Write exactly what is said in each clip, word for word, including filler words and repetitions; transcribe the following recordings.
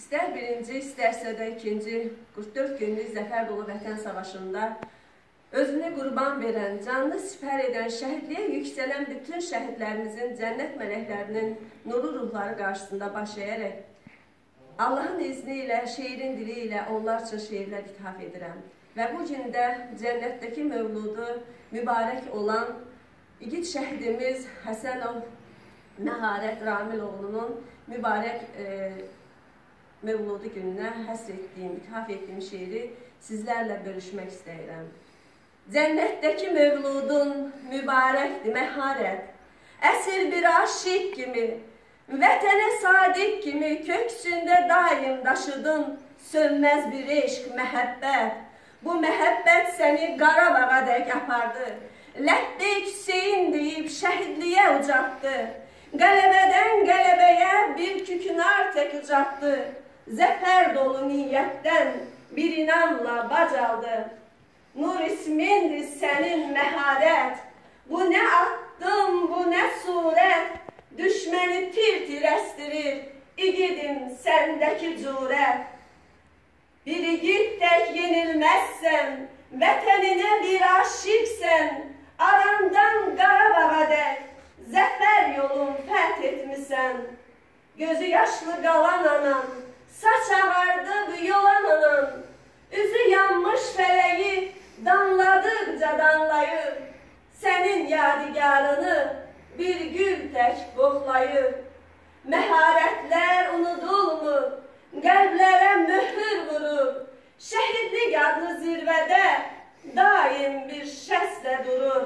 İstər birinci, istərsə də ikinci qırx dörd günlük zəfər dolu vətən savaşında özünü qurban verən, canını sipər edən, şəhidliyə yüksələn bütün şəhidlərimizin cənnət mələklərinin nuru ruhları qarşısında baş əyərək Allahın izni ilə, şeirin dili ilə onlar üçün şeirlər ithaf edirəm. Və bu gün də cənnətdəki mövludu mübarək olan igid şəhidimiz Həsənov Məharət Ramiloğlunun mübarək e, mövludu gününə həsr etdiyim, ithaf etdiyim şeiri sizlərlə bölüşmək istəyirəm. Cənnətdəki mövludun mübarəkdir məharət, əsir bir aşiq kimi, vətənə sadiq kimi köksündə daim daşıdın sönməz bir eşq, məhəbbət. Bu məhəbbət səni Qarabağa dək apardı, Ləbbeyk Hüseyin deyib şəhidliyə ucatdı, qələbədən qələbəyə bir kükünar tək ucatdı, zəfər dolu niyyətdən bir inamla bacaldı. Nur ismindir sənin məharət, bu nə addım, bu nə surət, düşməni tir-tir əstirir, igidim səndəki cürət. Bir igid tək yenilməzsən, vətəninə bir aşiqsən, arandan Qarabağa dək, zəfər yolun fəth etmisən. Gözü yaşlı qalan anan, saç ağardıb yolan anan, üzü yanmış fələyi danladıqca danlayır, sənin yadigarını bir gül tək qoxlayır. Məharətlər unudulmur, qəlblərə möhür vurur, şəhidlik adlı zirvədə daim bir şəslə durur.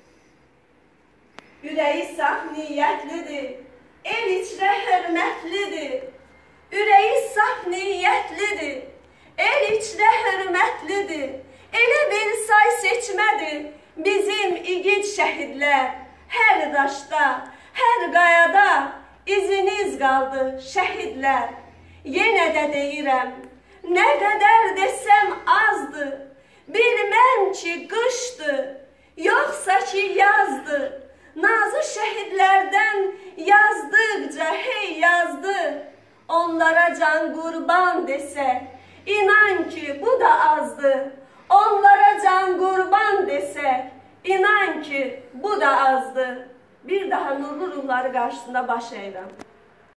Ürəyi saf niyyətlidir, el içrə hörmətlidir. Ürəyi saf niyyətlidir, el içrə hörmətlidir. Elə bir say seçmədir bizim igid şəhidlər. Hər daşda, hər qayada iziniz qaldı şəhidlər. Yenə də deyirəm, nə qədər desəm azdır. Bilməm ki qışdır, yoxsa ki yazdır. Nazı şəhidlərdən yazdıqca hey yazdı. Onlara can qurban desək, inan ki bu da azdır. Onlara can qurban desək, inan ki bu da azdır. Bir daha nurlu ruhları qarşısında baş əyirəm.